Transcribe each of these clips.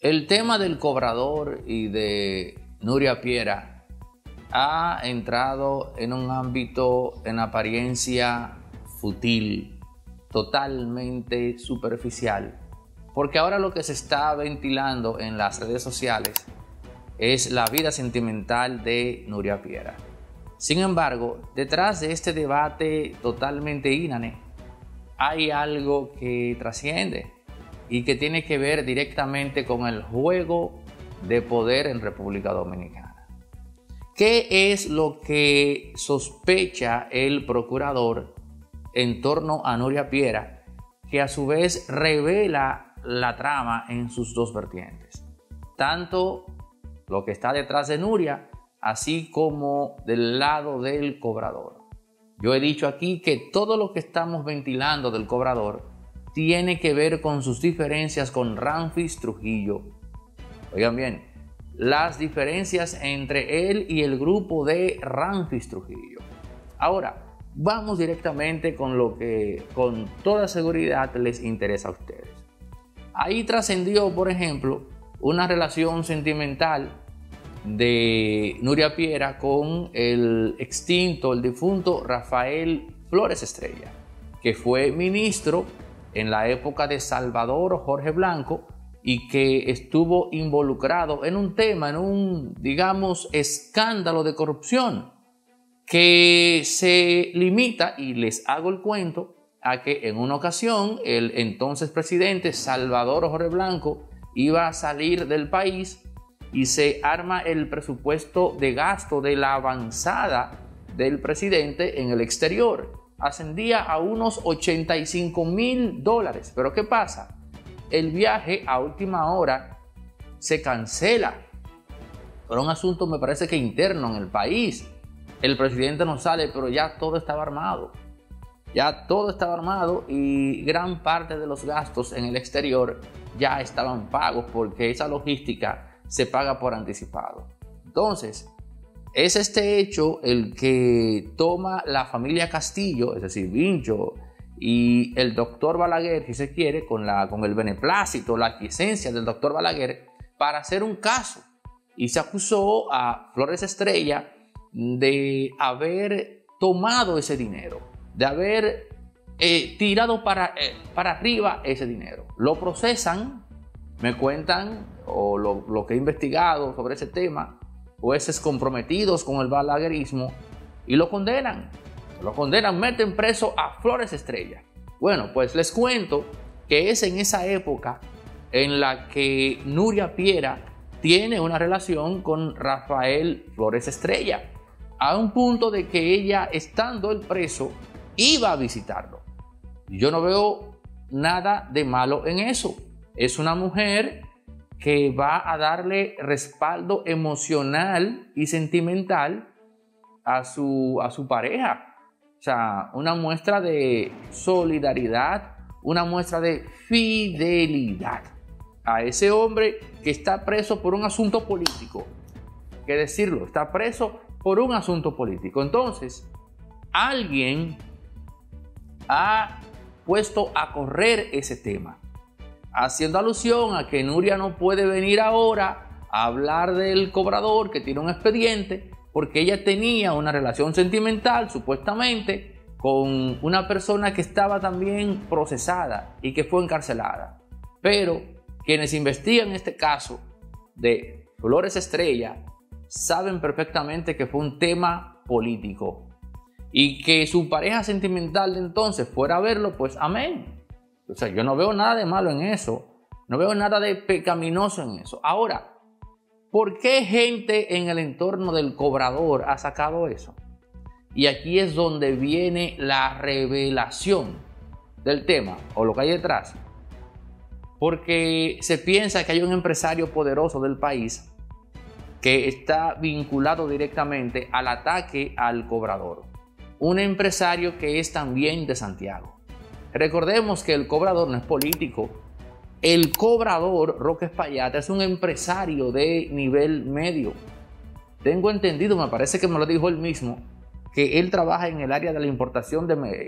El tema del cobrador y de Nuria Piera ha entrado en un ámbito en apariencia fútil, totalmente superficial, porque ahora lo que se está ventilando en las redes sociales es la vida sentimental de Nuria Piera. Sin embargo, detrás de este debate totalmente inane hay algo que trasciende y que tiene que ver directamente con el juego de poder en República Dominicana. ¿Qué es lo que sospecha el procurador en torno a Nuria Piera, que a su vez revela la trama en sus dos vertientes? Tanto lo que está detrás de Nuria, así como del lado del cobrador. Yo he dicho aquí que todo lo que estamos ventilando del cobrador tiene que ver con sus diferencias con Ramfis Trujillo. Oigan bien, las diferencias entre él y el grupo de Ramfis Trujillo. Ahora, vamos directamente con lo que con toda seguridad les interesa a ustedes. Ahí trascendió, por ejemplo, una relación sentimental de Nuria Piera con el extinto, el difunto Rafael Flores Estrella, que fue ministro en la época de Salvador Jorge Blanco y que estuvo involucrado en un tema, en un, digamos, escándalo de corrupción que se limita, y les hago el cuento, a que en una ocasión el entonces presidente Salvador Jorge Blanco iba a salir del país y se arma el presupuesto de gasto de la avanzada del presidente en el exterior. Ascendía a unos $85,000. Pero ¿qué pasa? El viaje a última hora se cancela por un asunto, me parece que interno en el país. El presidente no sale, pero ya todo estaba armado. Ya todo estaba armado y gran parte de los gastos en el exterior ya estaban pagos, porque esa logística se paga por anticipado. Entonces, es este hecho el que toma la familia Castillo, es decir, Vincho y el doctor Balaguer, si se quiere, con el beneplácito, la aquiescencia del doctor Balaguer, para hacer un caso. Y se acusó a Flores Estrella de haber tomado ese dinero, de haber tirado para arriba ese dinero. Lo procesan, me cuentan, o lo que he investigado sobre ese tema, jueces comprometidos con el balaguerismo, y lo condenan, meten preso a Flores Estrella. Bueno, pues les cuento que es en esa época en la que Nuria Piera tiene una relación con Rafael Flores Estrella, a un punto de que ella, estando él preso, iba a visitarlo. Yo no veo nada de malo en eso. Es una mujer que va a darle respaldo emocional y sentimental a su pareja. O sea, una muestra de solidaridad, una muestra de fidelidad a ese hombre que está preso por un asunto político. Hay que decirlo, está preso por un asunto político. Entonces, alguien ha puesto a correr ese tema, haciendo alusión a que Nuria no puede venir ahora a hablar del cobrador que tiene un expediente, porque ella tenía una relación sentimental, supuestamente, con una persona que estaba también procesada y que fue encarcelada. Pero quienes investigan este caso de Flores Estrella saben perfectamente que fue un tema político, y que su pareja sentimental de entonces fuera a verlo, pues amén. O sea, yo no veo nada de malo en eso, no veo nada de pecaminoso en eso. Ahora, ¿por qué gente en el entorno del cobrador ha sacado eso? Y aquí es donde viene la revelación del tema, o lo que hay detrás. Porque se piensa que hay un empresario poderoso del país que está vinculado directamente al ataque al cobrador. Un empresario que es también de Santiago. Recordemos que el cobrador no es político. El cobrador, Roque Espaillat, es un empresario de nivel medio. Tengo entendido, me parece que me lo dijo él mismo, que él trabaja en el área de la importación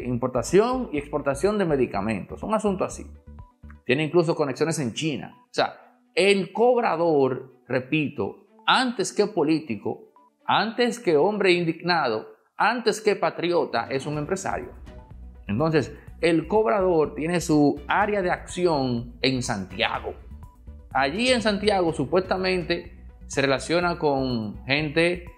y exportación de medicamentos. Un asunto así. Tiene incluso conexiones en China. O sea, el cobrador, repito, antes que político, antes que hombre indignado, antes que patriota, es un empresario. Entonces, el cobrador tiene su área de acción en Santiago. Allí en Santiago supuestamente se relaciona con gente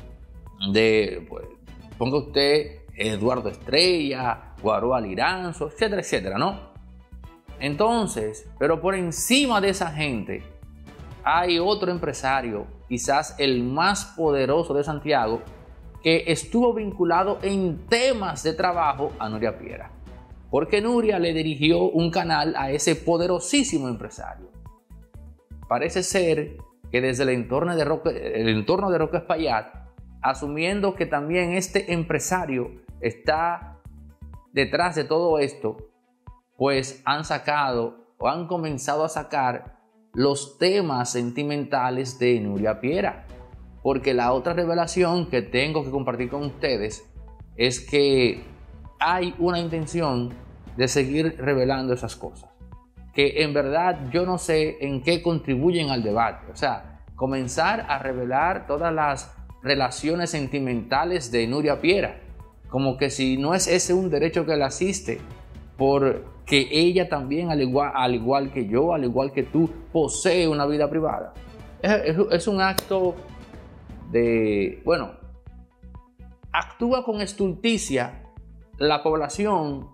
de, pues, ponga usted Eduardo Estrella, Guaroa Liranzo, etcétera, etcétera, ¿no? Entonces, pero por encima de esa gente hay otro empresario, quizás el más poderoso de Santiago, que estuvo vinculado en temas de trabajo a Nuria Piera, porque Nuria le dirigió un canal a ese poderosísimo empresario. Parece ser que desde el entorno de Roque Espaillat, asumiendo que también este empresario está detrás de todo esto, pues han sacado o han comenzado a sacar los temas sentimentales de Nuria Piera. Porque la otra revelación que tengo que compartir con ustedes es que hay una intención de seguir revelando esas cosas, que en verdad yo no sé en qué contribuyen al debate. O sea, comenzar a revelar todas las relaciones sentimentales de Nuria Piera, como que si no es ese un derecho que le asiste, porque ella también, al igual que yo, al igual que tú, posee una vida privada. Es un acto de, bueno, actúa con estulticia la población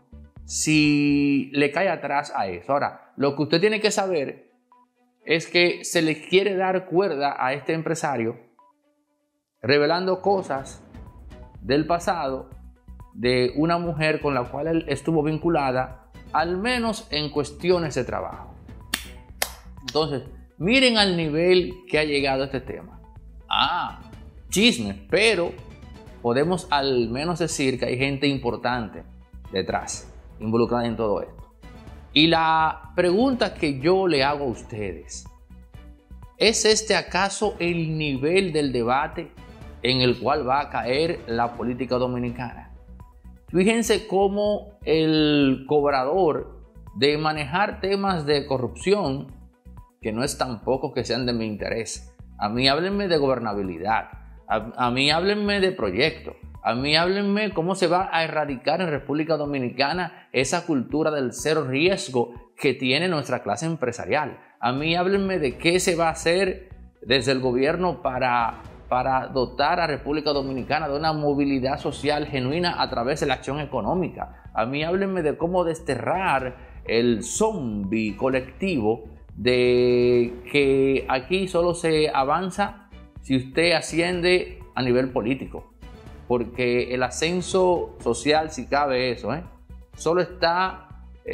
si le cae atrás a eso. Ahora, lo que usted tiene que saber es que se le quiere dar cuerda a este empresario revelando cosas del pasado de una mujer con la cual él estuvo vinculada, al menos en cuestiones de trabajo. Entonces, miren al nivel que ha llegado este tema. Chisme, pero podemos al menos decir que hay gente importante detrás, involucrada en todo esto. Y la pregunta que yo le hago a ustedes, ¿es este acaso el nivel del debate en el cual va a caer la política dominicana? Fíjense cómo el cobrador, de manejar temas de corrupción, que no es tampoco que sean de mi interés. A mí háblenme de gobernabilidad, a mí háblenme de proyectos, a mí háblenme cómo se va a erradicar en República Dominicana esa cultura del cero riesgo que tiene nuestra clase empresarial. A mí háblenme de qué se va a hacer desde el gobierno para dotar a República Dominicana de una movilidad social genuina a través de la acción económica. A mí háblenme de cómo desterrar el zombie colectivo de que aquí solo se avanza si usted asciende a nivel político, porque el ascenso social, si cabe eso, solo está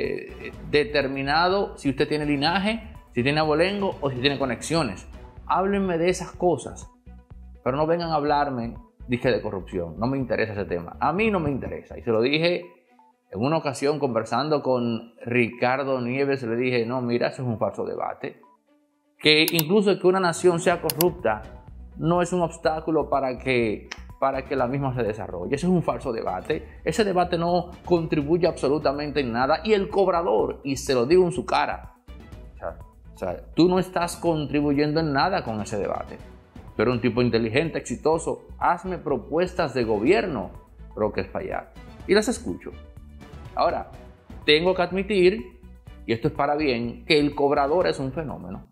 determinado si usted tiene linaje, si tiene abolengo o si tiene conexiones. Háblenme de esas cosas, pero no vengan a hablarme de corrupción. No me interesa ese tema, a mí no me interesa. Y se lo dije en una ocasión conversando con Ricardo Nieves, le dije, no, mira, eso es un falso debate, que incluso que una nación sea corrupta no es un obstáculo para que la misma se desarrolle. Ese es un falso debate. Ese debate no contribuye absolutamente en nada. Y el cobrador, y se lo digo en su cara, o sea, tú no estás contribuyendo en nada con ese debate. Tú eres un tipo inteligente, exitoso. Hazme propuestas de gobierno, Roque Espaillat, y las escucho. Ahora, tengo que admitir, y esto es para bien, que el cobrador es un fenómeno.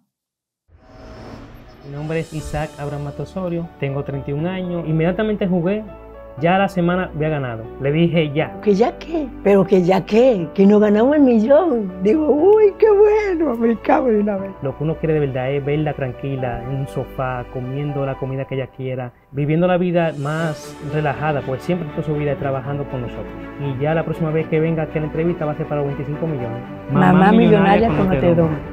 Mi nombre es Isaac Abraham Matosorio, tengo 31 años, inmediatamente jugué, ya a la semana había ganado, le dije ya. ¿Que ya qué? Pero que ya qué, que no ganamos el millón. Digo, uy, qué bueno, americano de una vez. Lo que uno quiere de verdad es verla tranquila, en un sofá, comiendo la comida que ella quiera, viviendo la vida más relajada, pues siempre toda su vida trabajando con nosotros. Y ya la próxima vez que venga aquí a la entrevista va a ser para los 25 millones. Mamá millonaria con Otedón.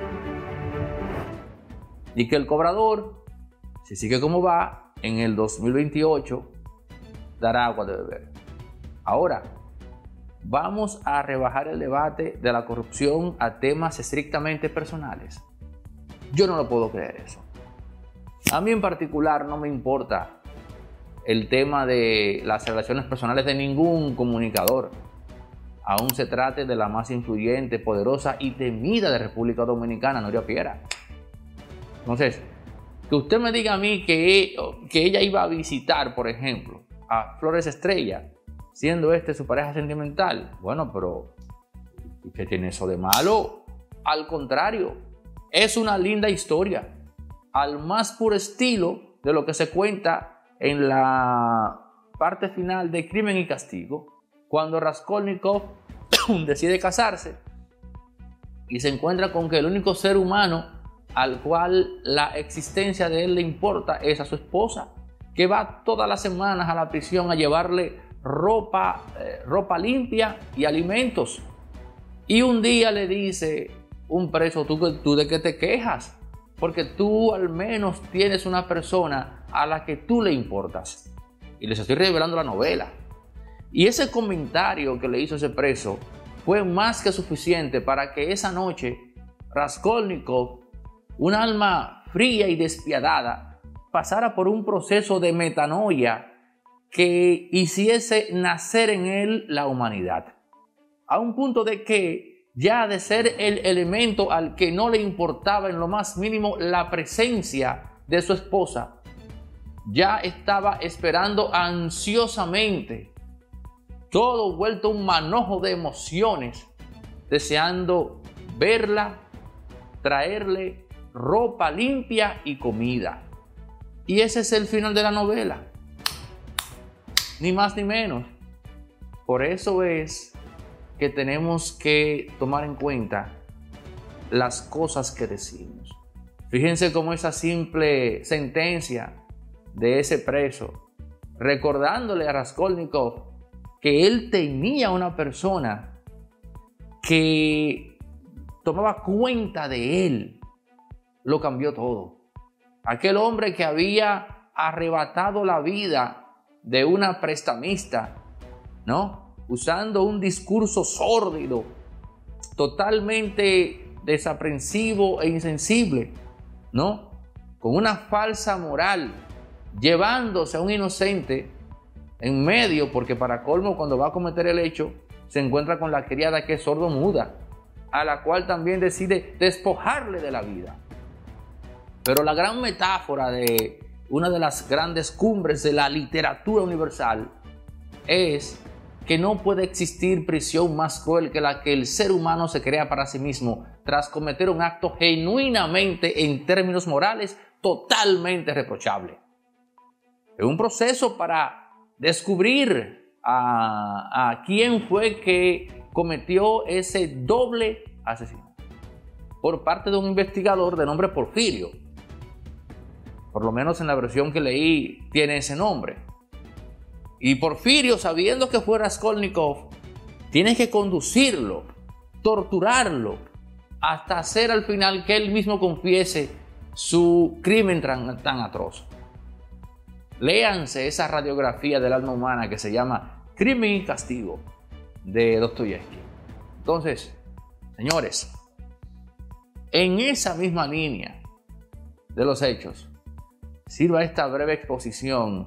Y que el cobrador, si sigue como va, en el 2028 dará agua de beber. Ahora, vamos a rebajar el debate de la corrupción a temas estrictamente personales. Yo no lo puedo creer eso. A mí en particular no me importa el tema de las relaciones personales de ningún comunicador, aún se trate de la más influyente, poderosa y temida de República Dominicana, Nuria Piera. Entonces, que usted me diga a mí que ella iba a visitar, por ejemplo, a Flores Estrella, siendo su pareja sentimental. Bueno, pero ¿qué tiene eso de malo? Al contrario, es una linda historia, al más puro estilo de lo que se cuenta en la parte final de Crimen y Castigo, cuando Raskolnikov decide casarse y se encuentra con que el único ser humano al cual la existencia de él le importa es a su esposa, que va todas las semanas a la prisión a llevarle ropa limpia y alimentos. Y un día le dice un preso: ¿tú de qué te quejas? Porque tú al menos tienes una persona a la que tú le importas. Y les estoy revelando la novela. Y ese comentario que le hizo ese preso fue más que suficiente para que esa noche Raskolnikov, un alma fría y despiadada, pasara por un proceso de metanoia que hiciese nacer en él la humanidad. A un punto de que ya de ser el elemento al que no le importaba en lo más mínimo la presencia de su esposa, ya estaba esperando ansiosamente, todo vuelto un manojo de emociones, deseando verla, traerle ropa limpia y comida. Y ese es el final de la novela, ni más ni menos. Por eso es que tenemos que tomar en cuenta las cosas que decimos. Fíjense cómo esa simple sentencia de ese preso, recordándole a Raskolnikov que él tenía una persona que tomaba cuenta de él, lo cambió todo. Aquel hombre que había arrebatado la vida de una prestamista, ¿no?, usando un discurso sórdido, totalmente desaprensivo e insensible, ¿no?, con una falsa moral, llevándose a un inocente en medio, porque para colmo, cuando va a cometer el hecho, se encuentra con la criada que es sordomuda, a la cual también decide despojarle de la vida. Pero la gran metáfora de una de las grandes cumbres de la literatura universal es que no puede existir prisión más cruel que la que el ser humano se crea para sí mismo tras cometer un acto genuinamente, en términos morales, totalmente reprochable. Es un proceso para descubrir a quién fue que cometió ese doble asesinato por parte de un investigador de nombre Porfirio. Por lo menos en la versión que leí tiene ese nombre. Y Porfirio, sabiendo que fue Raskolnikov, tiene que conducirlo, torturarlo, hasta hacer al final que él mismo confiese su crimen tan atroz. Léanse esa radiografía del alma humana que se llama Crimen y Castigo, de Dostoyevsky. Entonces, señores, en esa misma línea de los hechos, sirva esta breve exposición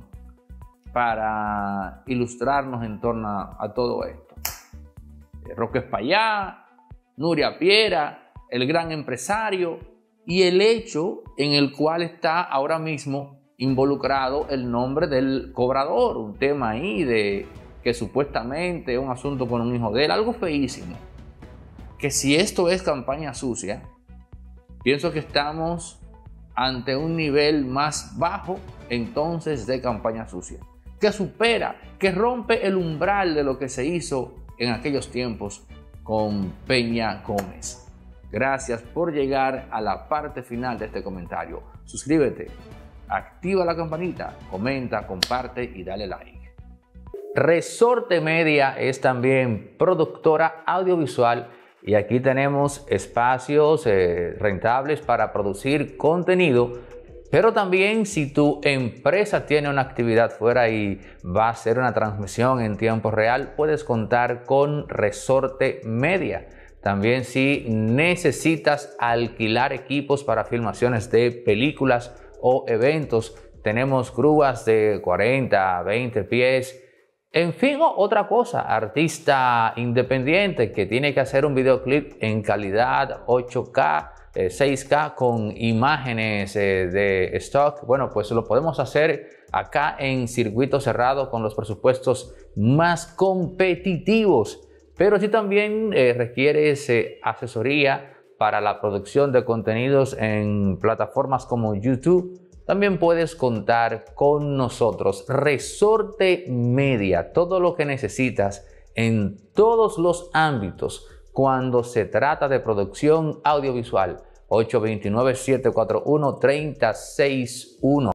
para ilustrarnos en torno a todo esto. Roque Espaillá, Nuria Piera, el gran empresario, y el hecho en el cual está ahora mismo involucrado el nombre del cobrador, un tema ahí de que supuestamente es un asunto con un hijo de él, algo feísimo. Que si esto es campaña sucia, pienso que estamos ante un nivel más bajo entonces de campaña sucia, que supera, que rompe el umbral de lo que se hizo en aquellos tiempos con Peña Gómez. Gracias por llegar a la parte final de este comentario. Suscríbete, activa la campanita, comenta, comparte y dale like. Resorte Media es también productora audiovisual y aquí tenemos espacios rentables para producir contenido, pero también si tu empresa tiene una actividad fuera y va a hacer una transmisión en tiempo real, puedes contar con Resorte Media. También si necesitas alquilar equipos para filmaciones de películas o eventos, tenemos grúas de 40, 20 pies. En fin, otra cosa, artista independiente que tiene que hacer un videoclip en calidad 8K, 6K con imágenes de stock, bueno, pues lo podemos hacer acá en circuito cerrado con los presupuestos más competitivos. Pero si también requieres asesoría para la producción de contenidos en plataformas como YouTube, también puedes contar con nosotros. Resorte Media, todo lo que necesitas en todos los ámbitos cuando se trata de producción audiovisual. 829-741-3061.